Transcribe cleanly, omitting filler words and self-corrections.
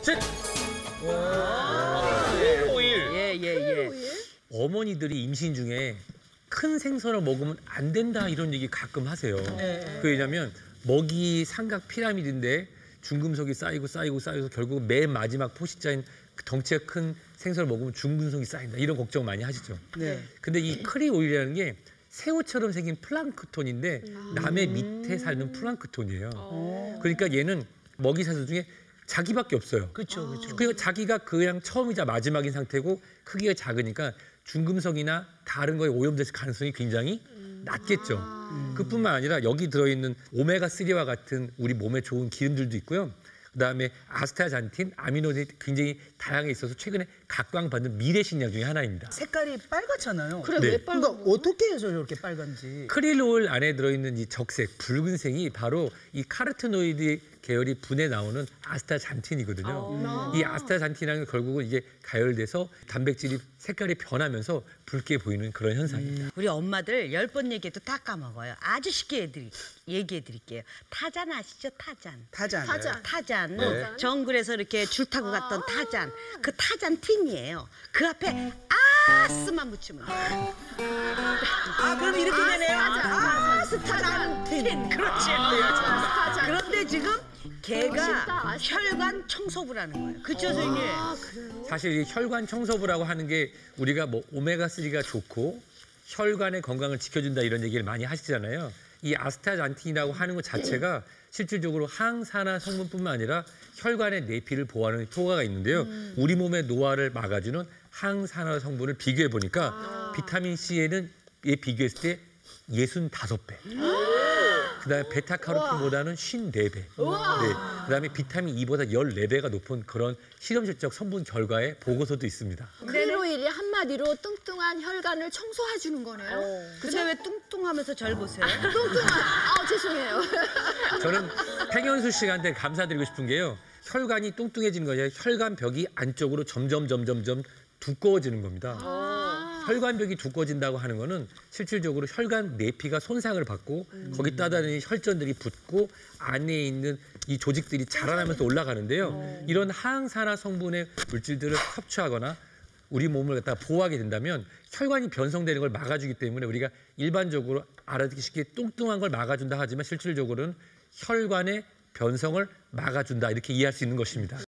즉 크릴 오일. 예. 어머니들이 임신 중에 큰 생선을 먹으면 안 된다 이런 얘기 가끔 하세요. 그 왜냐면 먹이 삼각 피라미드인데 중금속이 쌓여서 결국 맨 마지막 포식자인 덩치가 큰 생선을 먹으면 중금속이 쌓인다 이런 걱정 많이 하시죠. 근데 이 크릴 오일이라는 게 새우처럼 생긴 플랑크톤인데 남의 밑에 사는 플랑크톤이에요. 그러니까 얘는 먹이 사슬 중에 자기밖에 없어요. 그렇죠. 그리고 자기가 그냥 처음이자 마지막인 상태고 크기가 작으니까 중금속이나 다른 거에 오염될 가능성이 굉장히 낮겠죠. 그뿐만 아니라 여기 들어있는 오메가3와 같은 우리 몸에 좋은 기름들도 있고요. 그다음에 아스타잔틴, 아미노아시드 굉장히 다양하게 있어서 최근에 각광받는 미래 식량 중에 하나입니다. 색깔이 빨갛잖아요. 그래, 네. 왜 빨간 그러니까 거야? 어떻게 해서 이렇게 빨간지. 크릴 오일 안에 들어있는 이 적색, 붉은색이 바로 이 카로티노이드 계열이 분해 나오는 아스타잔틴이거든요. 이 아스타잔틴이라는 건 결국은 이게 가열돼서 단백질이 색깔이 변하면서 붉게 보이는 그런 현상입니다. 우리 엄마들 10번 얘기해도 다 까먹어요. 아주 쉽게 얘기해 드릴게요. 타잔 아시죠? 타잔. 타잔. 네. 정글에서 이렇게 줄 타고 갔던 타잔. 그 타잔 틴이에요. 그 앞에 아스만 붙이면 돼요. 그럼 이렇게 되네요. 아스타잔틴. 그렇지. 그런데 지금 걔가 혈관 청소부라는 거예요. 그렇죠, 선생님? 사실 이 혈관 청소부라고 하는 게 우리가 뭐 오메가3가 좋고 혈관의 건강을 지켜준다 이런 얘기를 많이 하시잖아요. 이 아스타잔틴이라고 하는 것 자체가 실질적으로 항산화 성분뿐만 아니라 혈관의 내피를 보호하는 효과가 있는데요. 우리 몸의 노화를 막아주는 항산화 성분을 비교해 보니까 비타민 C에는 얘 비교했을 때 65배. 그다음에 베타카로틴보다는 54배. 네. 그다음에 비타민 E보다 14배가 높은 그런 실험실적 성분 결과의 보고서도 있습니다. 크릴 오일이 한마디로 뚱뚱한 혈관을 청소해주는 거네요. 근데 왜 뚱뚱하면서 절 보세요? 뚱뚱한, 죄송해요. 저는 팽현수 씨한테 감사드리고 싶은 게요. 혈관이 뚱뚱해지는 거냐 혈관 벽이 안쪽으로 점점 두꺼워지는 겁니다. 혈관벽이 두꺼워진다고 하는 거는 실질적으로 혈관 내피가 손상을 받고 거기 따다니는 혈전들이 붙고 안에 있는 이 조직들이 자라나면서 올라가는데요. 이런 항산화 성분의 물질들을 섭취하거나 우리 몸을 갖다 보호하게 된다면 혈관이 변성되는 걸 막아주기 때문에 우리가 일반적으로 알아듣기 쉽게 뚱뚱한 걸 막아준다 하지만 실질적으로는 혈관의 변성을 막아준다 이렇게 이해할 수 있는 것입니다.